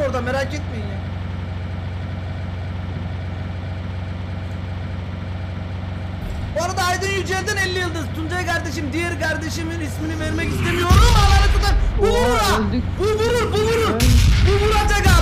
orada, merak etmeyin ya. Bu arada Aydın Yücel'den 50 yıldız. Tuncay kardeşim, diğer kardeşimin ismini vermek istemiyorum. Allah'ını tutar. Bu vurur ha. Bu vurur. Bu vuracak ha.